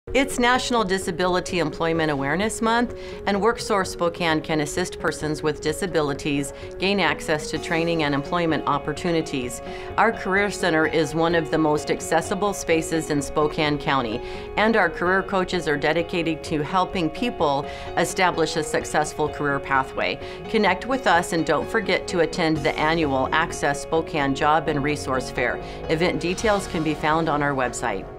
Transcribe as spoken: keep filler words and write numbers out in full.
It's National Disability Employment Awareness Month, and WorkSource Spokane can assist persons with disabilities gain access to training and employment opportunities. Our Career Center is one of the most accessible spaces in Spokane County, and our career coaches are dedicated to helping people establish a successful career pathway. Connect with us and don't forget to attend the annual Access Spokane Job and Resource Fair. Event details can be found on our website.